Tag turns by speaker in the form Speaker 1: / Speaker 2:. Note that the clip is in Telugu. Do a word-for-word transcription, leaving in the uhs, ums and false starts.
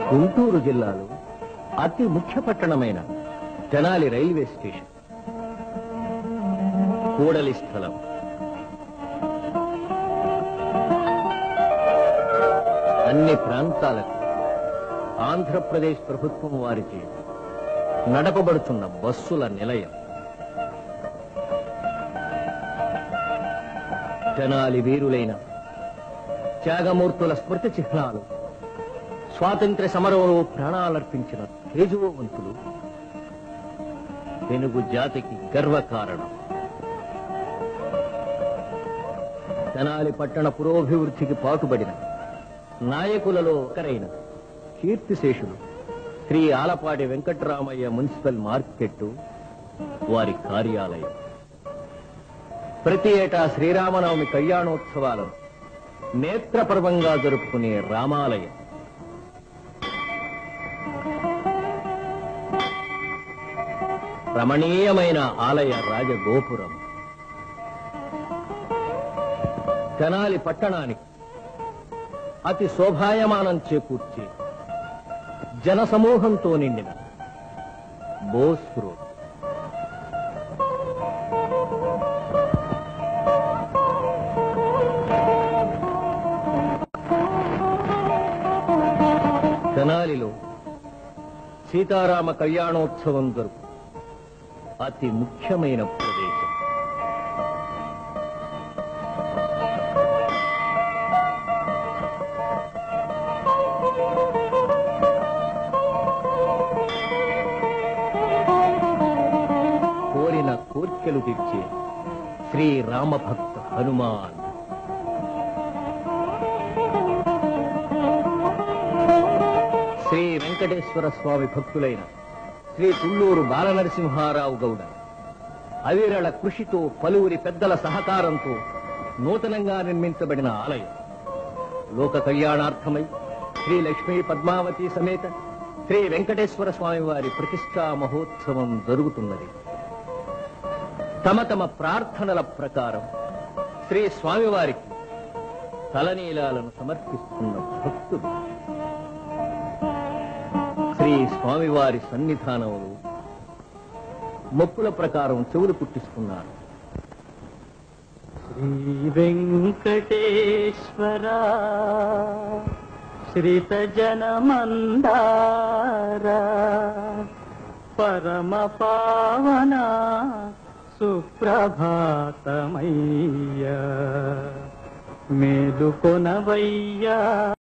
Speaker 1: గుంటూరు జిల్లాలో అతి ముఖ్య పట్టణమైన తెనాలి రైల్వే స్టేషన్ కూడలి స్థలం. అన్ని ప్రాంతాలకు ఆంధ్రప్రదేశ్ ప్రభుత్వం వారికి నడపబడుతున్న బస్సుల నిలయం. తెనాలి వీరులైన త్యాగమూర్తుల స్మృతి చిహ్నాలు, స్వాతంత్ర్య సమరంలో ప్రాణాలర్పించిన తేజోవంతులు తెలుగు జాతికి గర్వకారణం. తెనాలి పట్టణ పురోభివృద్ధికి పాటుపడిన నాయకులలో ఒకరైన కీర్తిశేషులు శ్రీ ఆలపాటి వెంకట్రామయ్య మున్సిపల్ మార్కెట్టు వారి కార్యాలయం. ప్రతి ఏటా శ్రీరామనవమి కళ్యాణోత్సవాలను నేత్రపర్వంగా జరుపుకునే రామాలయం. రమణీయమైన ఆలయ రాజగోపురం. తెనాలి పట్టణానికి అతి శోభాయమానం చేకూర్చి జనసమూహంతో నిండిన బోస్ రోడ్. తెనాలిలో సీతారామ కళ్యాణోత్సవం జరుపు అతి ముఖ్యమైన ప్రదేశం. కోరిన కోర్కెలు తెచ్చే శ్రీ రామభక్త హనుమాన్. శ్రీ వెంకటేశ్వర స్వామి భక్తులైన శ్రీ తుళ్ళూరు బాలనరసింహారావు గౌడ అవిరళ కృషితో పలువురి పెద్దల సహకారంతో నూతనంగా నిర్మించబడిన ఆలయం. లోక కళ్యాణార్థమై శ్రీ లక్ష్మీ పద్మావతి సమేత శ్రీ వెంకటేశ్వర స్వామి వారి ప్రతిష్టా మహోత్సవం జరుగుతున్నది. తమ తమ ప్రార్థనల ప్రకారం శ్రీ స్వామివారికి తలనీలాలను సమర్పిస్తున్న భక్తులు శ్రీ స్వామివారి సన్నిధానంలో మొక్కుల ప్రకారం చెవులు పుట్టిస్తున్నారు.
Speaker 2: శ్రీ వెంకటేశ్వర శ్రీత జనమందార పరమ పావన సుప్రభాతమయ్య మేలుకొనవయ్యా.